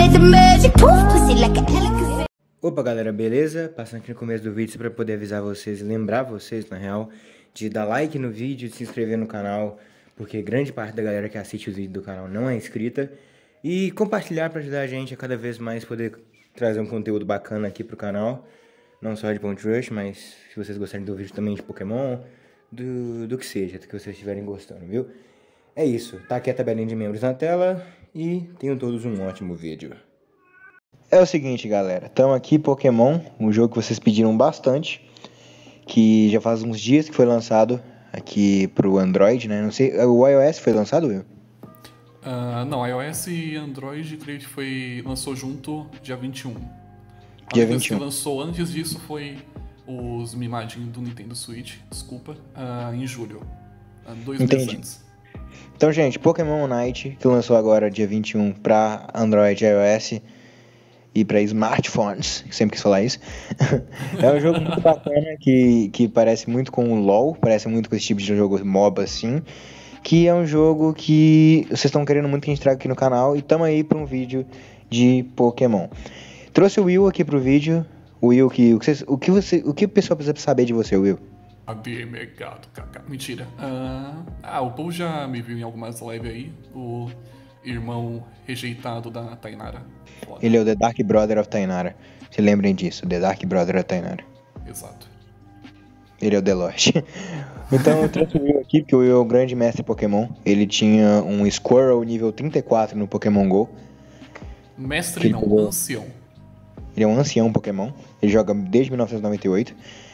Opa galera, beleza? Passando aqui no começo do vídeo para poder avisar vocês e lembrar vocês, na real, de dar like no vídeo, de se inscrever no canal, porque grande parte da galera que assiste os vídeos do canal não é inscrita, e compartilhar para ajudar a gente a cada vez mais poder trazer um conteúdo bacana aqui pro canal, não só de Point Rush, mas se vocês gostarem do vídeo também de Pokémon, do que seja, do que vocês estiverem gostando, viu? É isso, tá aqui a tabelinha de membros na tela e tenham todos um ótimo vídeo. É o seguinte, galera, estamos aqui Pokémon, um jogo que vocês pediram bastante, que já faz uns dias que foi lançado aqui pro Android, né? Não sei, o iOS foi lançado, Will? Não, iOS e Android, creio que lançou junto dia 21. Dia A 21. que lançou antes disso foi os mimadinhos do Nintendo Switch, em julho, 2 meses antes. Então, gente, Pokémon Unite, que lançou agora dia 21 para Android e iOS e para smartphones, sempre quis falar isso. É um jogo muito bacana que parece muito com o LoL, parece muito com esse tipo de jogo MOBA assim, que é um jogo que vocês estão querendo muito que a gente traga aqui no canal e estamos aí para um vídeo de Pokémon. Trouxe o Will aqui pro vídeo. Will, o que o pessoal precisa saber de você, Will? Mentira. O Paul já me viu em algumas lives aí. O irmão rejeitado da Tainara. Foda. Ele é o The Dark Brother of Tainara. Se lembrem disso, The Dark Brother of Tainara. Exato. Ele é o The Lost. Então eu trouxe o Will aqui, porque o Will é o grande mestre Pokémon. Ele tinha um Squirrel nível 34 no Pokémon GO. Mestre não, ancião. Ele é um ancião Pokémon. Ele joga desde 1998.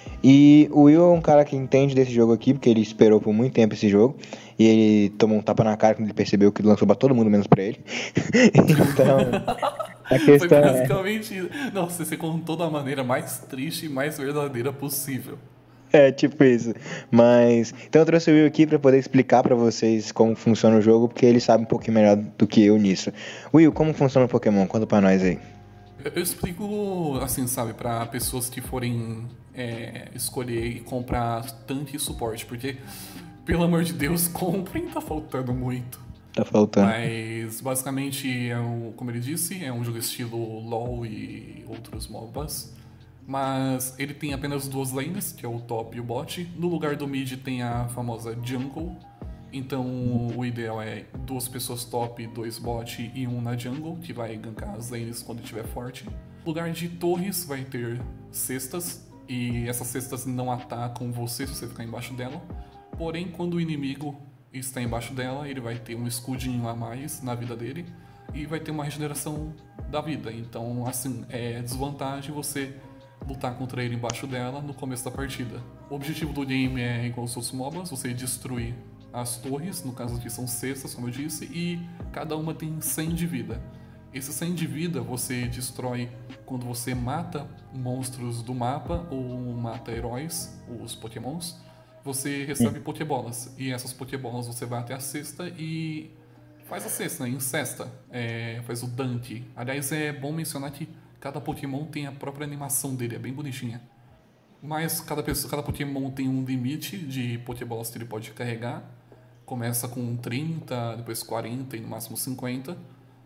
E o Will é um cara que entende desse jogo aqui, porque ele esperou por muito tempo esse jogo. E ele tomou um tapa na cara quando ele percebeu que lançou pra todo mundo, menos pra ele. Então, a questão foi basicamente... Nossa, você contou da maneira mais triste e mais verdadeira possível. É, tipo isso. Mas... Então eu trouxe o Will aqui pra poder explicar pra vocês como funciona o jogo, porque ele sabe um pouquinho melhor do que eu nisso. Will, como funciona o Pokémon? Conta pra nós aí. Eu explico, assim, sabe, pra pessoas que forem escolher e comprar tanque e suporte, porque, pelo amor de Deus, comprem, tá faltando muito. Tá faltando. Mas, basicamente, como ele disse, é um jogo estilo LoL e outros MOBAs, mas ele tem apenas 2 lanes, que é o top e o bot. No lugar do mid tem a famosa jungle. Então o ideal é 2 pessoas top, 2 bot e 1 na jungle, que vai gankar as lanes quando estiver forte. No lugar de torres vai ter cestas, e essas cestas não atacam você se você ficar embaixo dela. Porém, quando o inimigo está embaixo dela, ele vai ter um escudinho a mais na vida dele e vai ter uma regeneração da vida. Então, assim, é desvantagem você lutar contra ele embaixo dela no começo da partida. O objetivo do game é igual aos outros MOBAs, você destruir as torres, no caso aqui são cestas, como eu disse, e cada uma tem 100 de vida. Esse 100 de vida você destrói quando você mata monstros do mapa ou mata heróis, os Pokémons. Você recebe Pokébolas, e essas Pokébolas você vai até a cesta e faz a cesta, incesta, faz o dunk. Aliás, é bom mencionar que cada Pokémon tem a própria animação dele, é bem bonitinha. Mas cada Pokémon tem um limite de Pokébolas que ele pode carregar. Começa com 30, depois 40 e no máximo 50.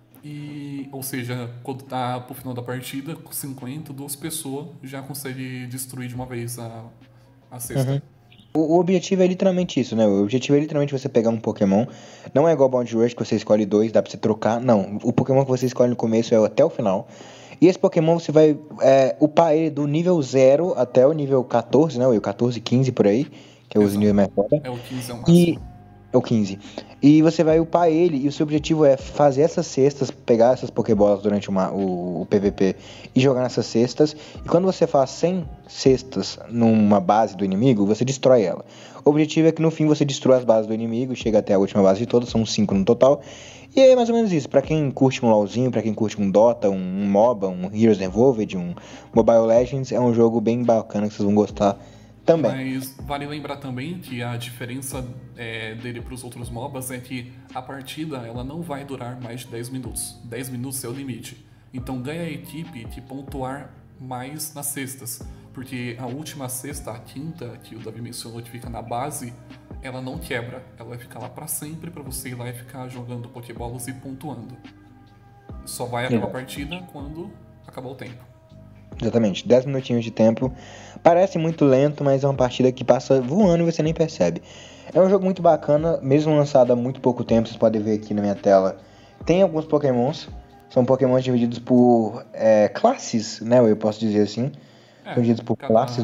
Ou seja, quando tá pro final da partida, com 50, 2 pessoas já conseguem destruir de uma vez a cesta. O objetivo é literalmente isso, né? O objetivo é literalmente você pegar um Pokémon. Não é igual Bound Rush, que você escolhe 2, dá pra você trocar. Não, o Pokémon que você escolhe no começo é até o final. E esse Pokémon você vai upar ele do nível 0 até o nível 14, né? O 14, 15 por aí, que é os níveis mais foda. É o 15 é o máximo. É o 15. E você vai upar ele, e o seu objetivo é fazer essas cestas, pegar essas Pokébolas durante o PVP e jogar nessas cestas. E quando você faz 100 cestas numa base do inimigo, você destrói ela. O objetivo é que no fim você destrua as bases do inimigo, chega até a última base de todas, são 5 no total. E é mais ou menos isso. Pra quem curte um LoLzinho, pra quem curte um Dota, um MOBA, um Heroes Evolved, um Mobile Legends, é um jogo bem bacana que vocês vão gostar também. Mas vale lembrar também que a diferença dele para os outros MOBAs é que a partida ela não vai durar mais de 10 minutos. 10 minutos é o limite. Então ganha a equipe que pontuar mais nas cestas. Porque a última cesta, a quinta, que o Davi mencionou, que fica na base, ela não quebra. Ela vai ficar lá para sempre para você ir lá e ficar jogando Pokébolas e pontuando. Só vai acabar a partida quando acabar o tempo. Exatamente, 10 minutinhos de tempo. Parece muito lento, mas é uma partida que passa voando e você nem percebe. É um jogo muito bacana, mesmo lançado há muito pouco tempo, vocês podem ver aqui na minha tela. Tem alguns pokémons, são pokémons divididos por classes, né, eu posso dizer assim. São divididos por classes.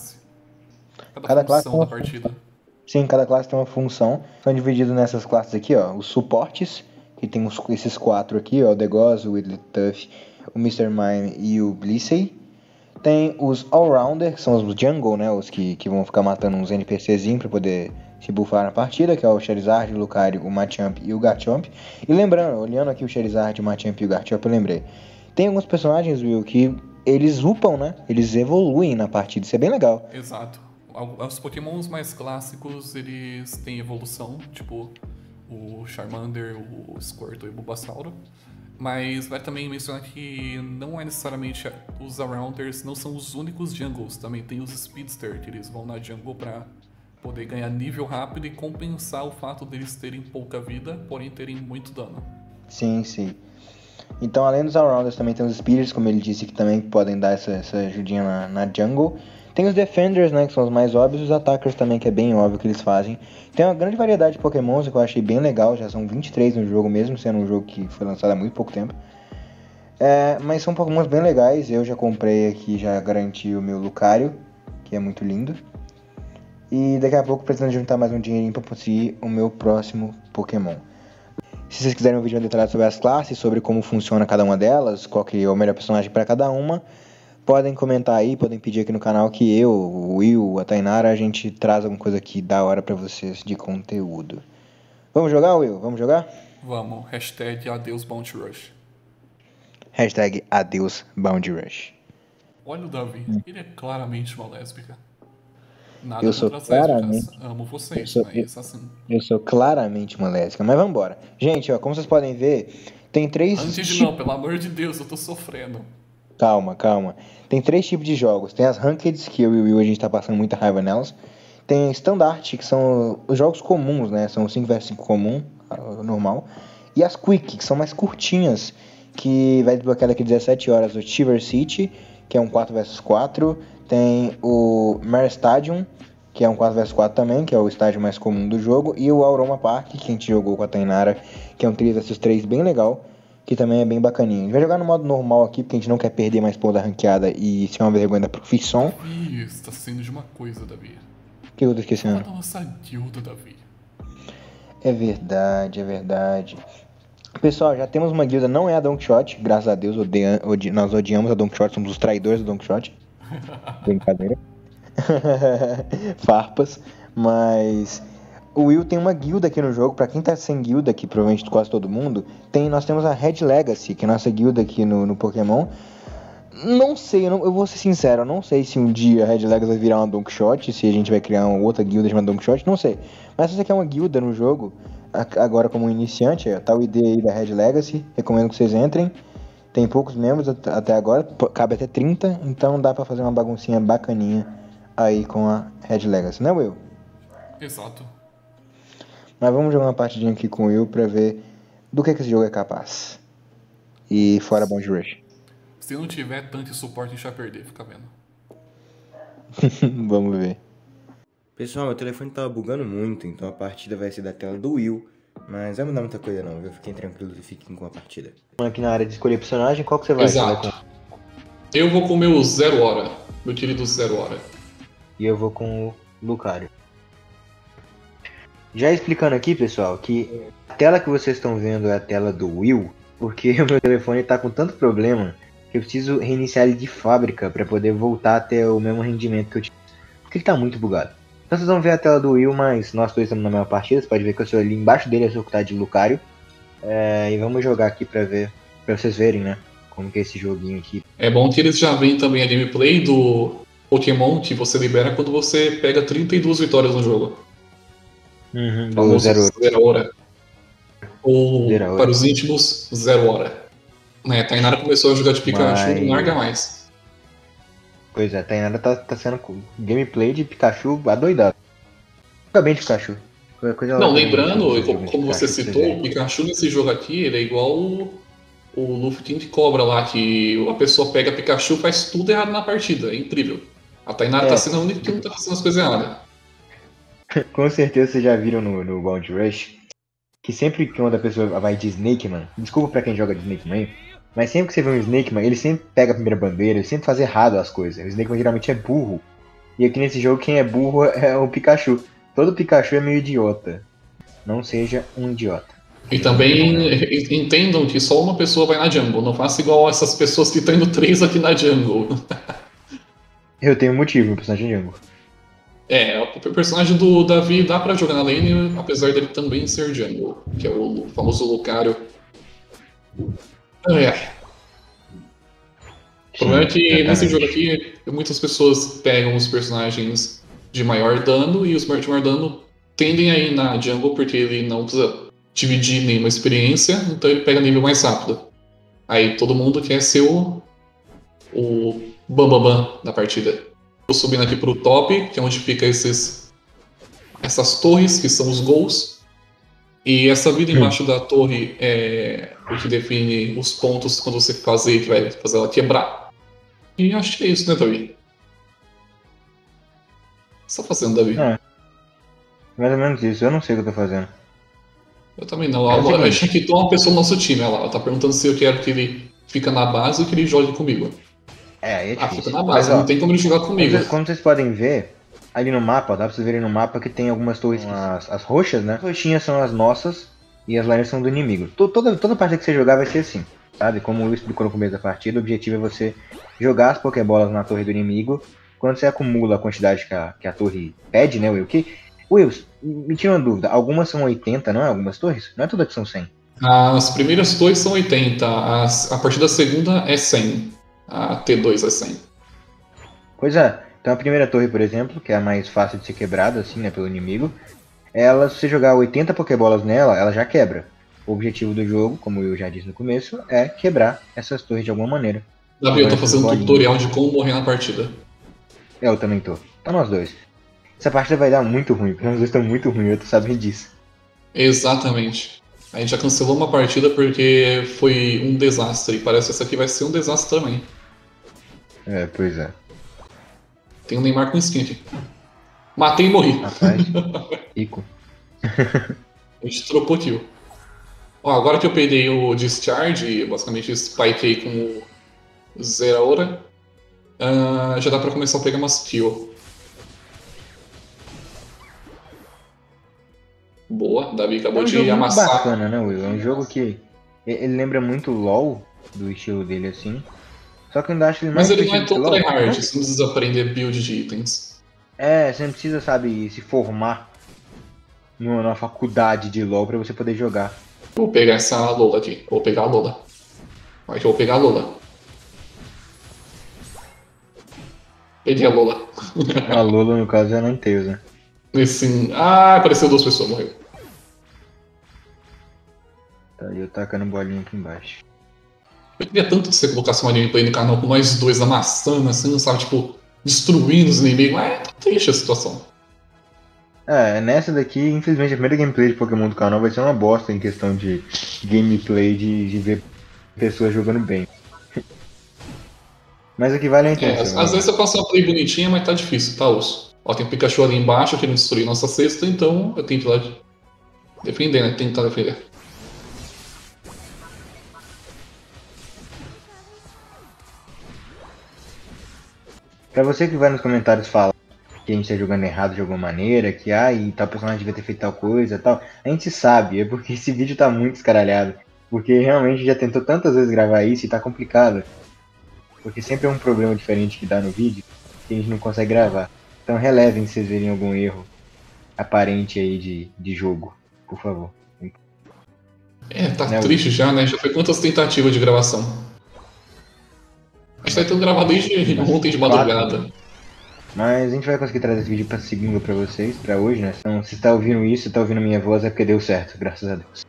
Cada classe função da partida. Sim, cada classe tem uma função. São divididos nessas classes aqui, ó, os suportes, que tem esses 4 aqui, ó, o Degoz, o Wigglytuff, o Mr. Mime e o Blissey. Tem os Allrounder, que são os Jungle, né, os que vão ficar matando uns NPCzinhos pra poder se buffar na partida, que é o Charizard, o Lucario, o Machamp e o Garchomp. E lembrando, olhando aqui o Charizard, o Machamp e o Garchomp, eu lembrei. Tem alguns personagens, Will, que eles upam, né, eles evoluem na partida, isso é bem legal. Exato. Os pokémons mais clássicos, eles têm evolução, tipo o Charmander, o Squirtle e o Bulbasauro. Mas vai também mencionar que não é necessariamente os Allrounders, não são os únicos jungles. Também tem os Speedster, que eles vão na jungle pra poder ganhar nível rápido e compensar o fato deles terem pouca vida, porém terem muito dano. Sim, sim. Então, além dos Allrounders, também tem os Speeders, como ele disse, que também podem dar essa ajudinha na jungle. Tem os Defenders, né, que são os mais óbvios, os Attackers também, que é bem óbvio que eles fazem. Tem uma grande variedade de pokémons que eu achei bem legal, já são 23 no jogo, mesmo sendo um jogo que foi lançado há muito pouco tempo. Mas são pokémons bem legais, eu já comprei aqui, já garanti o meu Lucario, que é muito lindo. E daqui a pouco pretendo juntar mais um dinheirinho para conseguir o meu próximo Pokémon. Se vocês quiserem um vídeo detalhado sobre as classes, sobre como funciona cada uma delas, qual que é o melhor personagem para cada uma, podem comentar aí, podem pedir aqui no canal que eu, o Will, a Tainara, a gente traz alguma coisa aqui da hora pra vocês de conteúdo. Vamos jogar, Will? Vamos jogar? Vamos. Hashtag adeus Bounty Rush. Hashtag adeus Bounty Rush. Olha o Davi, ele é claramente uma lésbica. Nada Eu sou contra as claramente... lésbicas. Amo vocês, mas assim... Eu sou claramente uma lésbica, mas vambora. Gente, ó, como vocês podem ver, tem 3 Antes não, pelo amor de Deus, eu tô sofrendo. Calma. Tem 3 tipos de jogos. Tem as Rankeds, que eu e o Will a gente tá passando muita raiva nelas. Tem Standard, que são os jogos comuns, né? São 5 vs 5 comum, normal. E as Quick, que são mais curtinhas, que vai desbloquear daqui a 17 horas o Chiver City, que é um 4 vs 4. Tem o Mare Stadium, que é um 4 vs 4 também, que é o estádio mais comum do jogo. E o Auroma Park, que a gente jogou com a Tainara, que é um 3 vs 3 bem legal, que também é bem bacaninho. A gente vai jogar no modo normal aqui, porque a gente não quer perder mais ponto da ranqueada e ser uma vergonha da profissão. Isso, tá sendo de uma coisa, Davi. O que eu tô esquecendo? Fala da nossa guilda, Davi. É verdade. Pessoal, já temos uma guilda, não é a Donkshot, graças a Deus, nós odiamos a Donkshot, somos os traidores da Donkshot. Brincadeira. Farpas, mas... O Will tem uma guilda aqui no jogo, pra quem tá sem guilda aqui, provavelmente quase todo mundo, nós temos a Red Legacy, que é a nossa guilda aqui no Pokémon. Não sei, eu vou ser sincero, eu não sei se um dia a Red Legacy vai virar uma Donkshot, se a gente vai criar uma outra guilda chamada Donkshot, não sei. Mas se você quer uma guilda no jogo, agora como iniciante, tá o ID aí da Red Legacy, recomendo que vocês entrem. Tem poucos membros até agora, cabe até 30, então dá pra fazer uma baguncinha bacaninha aí com a Red Legacy, né, Will? Exato. Mas vamos jogar uma partidinha aqui com o Will pra ver do que esse jogo é capaz. E fora Bounty Rush. Se não tiver tanto suporte, a gente vai perder, fica vendo. Vamos ver. Pessoal, meu telefone tava bugando muito, então a partida vai ser da tela do Will. Mas vai mudar muita coisa não, viu? Fiquem tranquilos e fiquem com a partida. Aqui na área de escolher personagem, qual que você vai? Exato. Eu vou com o meu 0 hora, meu querido 0 hora. E eu vou com o Lucario. Já explicando aqui, pessoal, que a tela que vocês estão vendo é a tela do Will, porque o meu telefone está com tanto problema que eu preciso reiniciar ele de fábrica para poder voltar a ter o mesmo rendimento que eu tinha. Porque ele está muito bugado. Então vocês vão ver a tela do Will, mas nós dois estamos na mesma partida. Você pode ver que eu sou ali embaixo dele, eu sou que tá de Lucario. E vamos jogar aqui para vocês verem, né, como que é esse joguinho aqui. É bom que eles já veem também a gameplay do Pokémon que você libera quando você pega 32 vitórias no jogo. Do zero hora. Ou, para os íntimos, 0 hora. Né, a Tainara começou a jogar de Pikachu e não larga mais. Pois é, a Tainara tá sendo gameplay de Pikachu adoidado. Fica bem de Pikachu. Não, lembrando, como você citou, o Pikachu nesse jogo aqui, ele é igual o Luffy tem de cobra lá, que a pessoa pega Pikachu e faz tudo errado na partida. É incrível. A Tainá tá É, sendo a única que não tá fazendo as coisas erradas. com certeza vocês já viram no Bound Rush que sempre que uma da pessoa vai de Snake Man, desculpa pra quem joga de Snake Man, mas sempre que você vê um Snake Man, ele sempre pega a primeira bandeira, ele sempre faz errado as coisas. O Snake Man geralmente é burro. E aqui nesse jogo quem é burro é o Pikachu. Todo Pikachu é meio idiota. Não seja um idiota. E Não também recomendo. entendam que só uma pessoa vai na jungle. Não faça igual essas pessoas que estão indo três aqui na jungle. Eu tenho um motivo, meu personagem é Jungle. É, o personagem do Davi dá pra jogar na lane, apesar dele também ser jungle, que é o famoso Lucario. É. O problema é Sim, que nesse jogo exatamente. aqui, muitas pessoas pegam os personagens de maior dano e os de maior dano tendem a ir na jungle porque ele não precisa dividir nenhuma experiência, então ele pega nível mais rápido. Aí todo mundo quer ser o bambambam da partida. Tô subindo aqui pro top, que é onde fica essas torres, que são os gols. E essa vida embaixo da torre é o que define os pontos quando você fazer, que vai fazer ela quebrar. E acho que é isso, né, Davi? O que você tá fazendo, Davi? É, mais ou menos isso. Eu não sei o que eu tô fazendo. Eu também não. É o A gente seguinte. aqui tem uma pessoa no nosso time, ela tá perguntando se eu quero que ele fica na base ou que ele jogue comigo. É, aí é Ah, fica difícil. na Mas base, não ó, tem como ele jogar comigo. como vocês podem ver, ali no mapa, ó, dá pra vocês verem no mapa que tem algumas torres, as roxas, né? As roxinhas são as nossas e as laranja são do inimigo. Toda partida que você jogar vai ser assim, sabe? Como eu explicou no começo da partida, o objetivo é você jogar as pokébolas na torre do inimigo. Quando você acumula a quantidade que a torre pede, né, Will? Will, me tira uma dúvida. Algumas são 80, não é? Algumas torres? Não é todas que são 100. As primeiras torres são 80, a partir da segunda é 100. A T2 é 100. Pois é. Então a primeira torre, por exemplo, que é a mais fácil de ser quebrada, assim, né, pelo inimigo, ela, se você jogar 80 pokébolas nela, ela já quebra. O objetivo do jogo, como eu já disse no começo, é quebrar essas torres de alguma maneira. Davi, eu Usando tô essas fazendo um bolinhas. tutorial de como morrer na partida. Eu também tô. Tá nós dois. Essa partida vai dar muito ruim, porque nós dois estamos muito ruins, eu tô sabendo disso. Exatamente. A gente já cancelou uma partida porque foi um desastre. E parece que essa aqui vai ser um desastre também. É, pois é. Tem um Neymar com skin aqui. Matei e morri. Rapaz, rico. A gente trocou kill. Ó, agora que eu peguei o Discharge, basicamente spikei com o Zeraora, já dá pra começar a pegar umas kills. Boa, Davi É acabou um de jogo muito amassar. bacana, né, Will? É um jogo que ele lembra muito o LoL, do estilo dele assim. Só que eu ainda acho ele Mas mais ele não é divertido que o tão LoL. tryhard, Não, você não precisa aprender build de itens. você não precisa, sabe, se formar numa faculdade de LoL pra você poder jogar. Vou pegar essa Lola aqui. Vou pegar a Lola. Vai que eu vou pegar a Lola. Peguei a Lola. A Lola, no caso, é a Ninetales, né? Apareceu duas pessoas, morreu. Tá, e eu tacando bolinha aqui embaixo. Eu queria tanto que você colocasse uma gameplay no canal com nós dois amassando, assim, sabe? Tipo, destruindo os inimigos. Mas tá triste a situação. Nessa daqui, infelizmente, a primeira gameplay de Pokémon do canal vai ser uma bosta em questão de gameplay, de ver pessoas jogando bem. Mas o que vale é a intenção, Às vezes hein? eu faço uma play bonitinha, mas tá difícil, tá, osso? Ó, tem um Pikachu ali embaixo querendo destruir nossa cesta, então eu tenho que ir lá defender, né? Tentar defender. Pra você que vai nos comentários falar que a gente tá jogando errado de alguma maneira, que e tal personagem devia ter feito tal coisa tal, a gente sabe, é porque esse vídeo tá muito escaralhado. Porque realmente já tentou tantas vezes gravar isso e tá complicado. Porque sempre é um problema diferente que dá no vídeo que a gente não consegue gravar. Então relevem se vocês verem algum erro aparente aí de jogo, por favor. Tá Né, Will? triste já, né? Já foi quantas tentativas de gravação? A gente tá tentando gravar desde ontem de Quatro. madrugada. Mas a gente vai conseguir trazer esse vídeo pra segunda pra vocês, pra hoje, né? Então, se tá ouvindo isso, tá ouvindo minha voz, é porque deu certo, graças a Deus.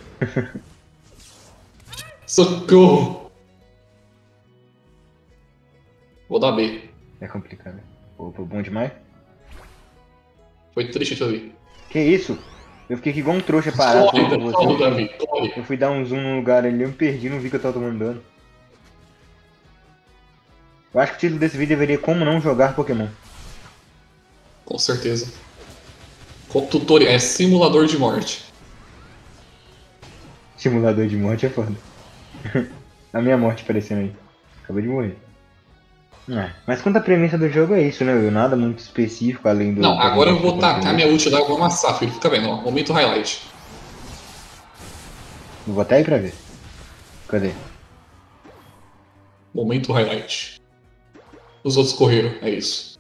Socorro! Vou dar B. É complicado. Opa, bom demais. Foi triste aquilo ali. Que isso? Eu fiquei aqui igual um trouxa parado. Corre, Davi, corre. Eu fui dar um zoom no lugar ali, eu me perdi, não vi que eu tava tomando dano. Eu acho que o título desse vídeo deveria Como Não Jogar Pokémon. Com certeza. Tutorial, é simulador de morte. Simulador de morte é foda. A minha morte aparecendo aí. Acabei de morrer. Mas quanto à premissa do jogo é isso, né? Nada muito específico além do... Não, agora eu vou tacar minha ult lá e vou amassar, filho. Fica vendo, ó. Momento highlight. Vou até aí pra ver. Cadê? Momento highlight. Os outros correram, é isso.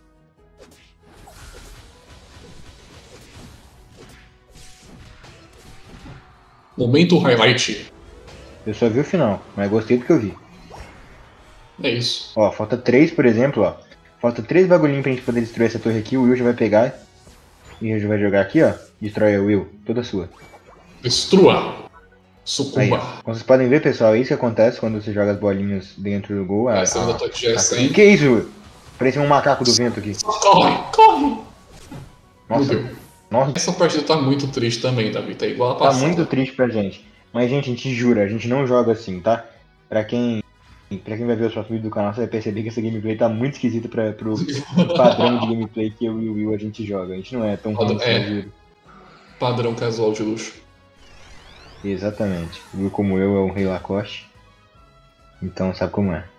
Momento highlight. Eu só vi o final, mas gostei do que eu vi. É isso. Ó, falta 3, por exemplo, ó. Falta 3 bagulhinhos pra gente poder destruir essa torre aqui. O Will já vai pegar. E já vai jogar aqui, ó. Destrói a Will, toda sua. Destrua. Sucumba. Aí, como vocês podem ver, pessoal, é isso que acontece quando você joga as bolinhas dentro do gol. A segunda ataque já é 100. Que isso, Will? Parece um macaco do vento aqui. Corre! Nossa. Nossa. Essa partida tá muito triste também, Davi. Tá igual a passada. Tá muito triste pra gente. Mas, gente, a gente jura, a gente não joga assim, tá? Pra quem vai ver os próximos vídeos do canal, você vai perceber que essa gameplay tá muito esquisita pro padrão de gameplay que eu e o Will a gente joga. A gente não é tão ruim assim, padrão casual de luxo. Exatamente. O Will, como eu, é um rei Lacoste. Então sabe como é.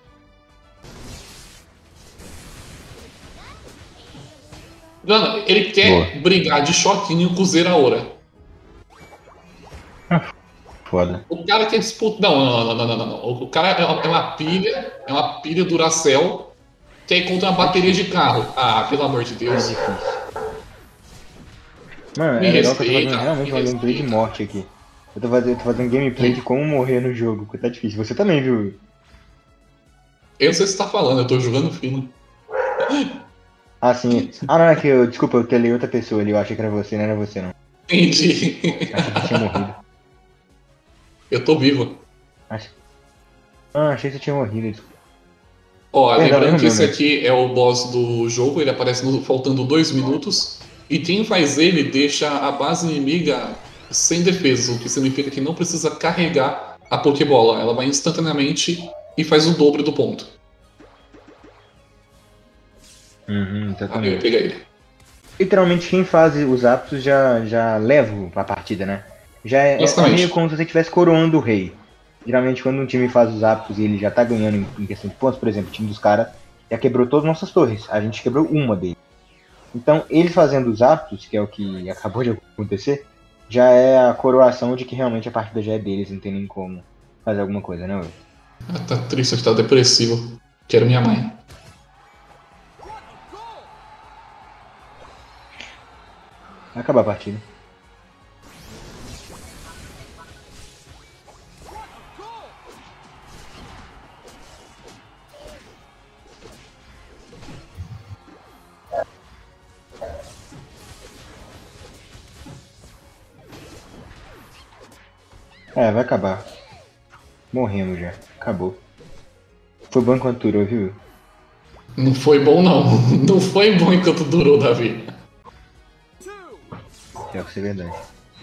Jana, ele quer brigar de choquinho com o Zeraora. Foda. O cara quer disputar. Não. O cara é uma pilha Duracell que aí contra uma bateria de carro. Ah, pelo amor de Deus. É difícil. Mano, é legal que eu tô fazendo realmente uma gameplay de morte aqui. Eu tô fazendo gameplay de como morrer no jogo, porque tá difícil. Você também, viu? Eu não sei se você tá falando, eu tô jogando fino. Ah, sim. Ah, não, é que eu... Desculpa, eu telei outra pessoa ali, eu achei que era você, não era você, não. Entendi. Achei que tinha morrido. Eu tô vivo. Achei que você tinha morrido. Ó, lembrando que esse aqui é o boss do jogo, ele aparece faltando 2 minutos. E quem faz ele deixa a base inimiga sem defesa, o que significa que não precisa carregar a Pokébola. Ela vai instantaneamente e faz o dobro do ponto. Exatamente. Eu peguei ele. Literalmente quem faz os aptos já leva a partida, né? Já é meio como se você estivesse coroando o rei. Geralmente quando um time faz os aptos e ele já tá ganhando em questão de pontos, por exemplo, o time dos caras já quebrou todas as nossas torres. A gente quebrou uma deles. Então ele fazendo os aptos, que é o que acabou de acontecer, já é a coroação de que realmente a partida já é deles, não tem nem como fazer alguma coisa, né? Tá triste, tá depressivo. Quero minha mãe. Vai acabar a partida. Vai acabar. Morremos já. Acabou. Foi bom enquanto durou, viu? Não foi bom, não. Não foi bom enquanto durou, Davi. Pior que isso é verdade.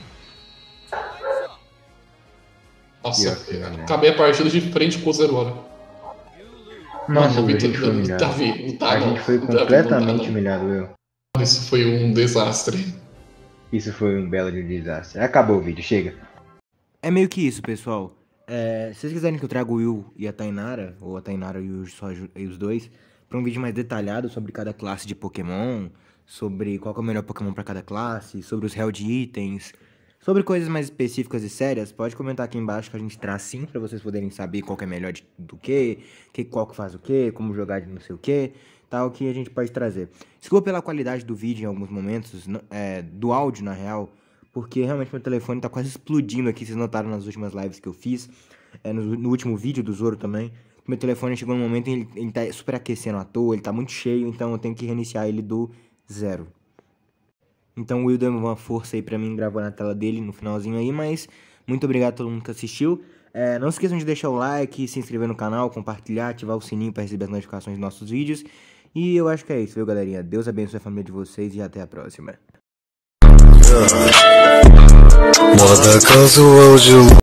Nossa, acabei a partida de frente com o Zeraora. Nossa, a gente foi humilhado. A gente foi completamente humilhado, Will. Isso foi um desastre. Isso foi um belo de desastre. Acabou o vídeo, chega. É meio que isso, pessoal. Se vocês quiserem que eu traga o Will e a Tainara, ou a Tainara e os dois, para um vídeo mais detalhado sobre cada classe de Pokémon, sobre qual é o melhor Pokémon para cada classe, sobre os Held Itens, sobre coisas mais específicas e sérias, pode comentar aqui embaixo que a gente traz sim, para vocês poderem saber qual que é melhor do que, qual que faz o que, como jogar de não sei o que, tal, que a gente pode trazer. Desculpa pela qualidade do vídeo em alguns momentos, do áudio na real, porque realmente meu telefone tá quase explodindo aqui, vocês notaram nas últimas lives que eu fiz, no último vídeo do Zoro também. Meu telefone chegou num momento em ele tá superaquecendo à toa, ele tá muito cheio, então eu tenho que reiniciar ele do 0. Então o Will deu uma força aí pra mim, gravou na tela dele no finalzinho aí, mas muito obrigado a todo mundo que assistiu. Não se esqueçam de deixar o like, se inscrever no canal, compartilhar, ativar o sininho pra receber as notificações dos nossos vídeos. E eu acho que é isso, viu, galerinha? Deus abençoe a família de vocês e até a próxima. Moda casual de